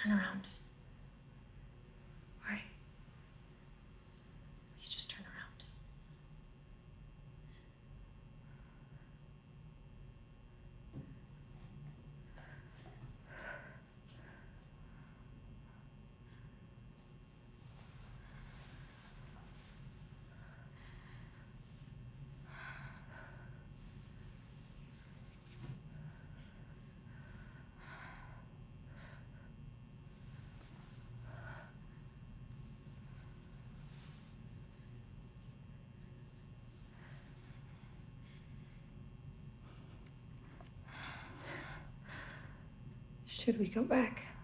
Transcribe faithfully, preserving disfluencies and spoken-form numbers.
Turn around. Why? Please just turn around. Should we go back?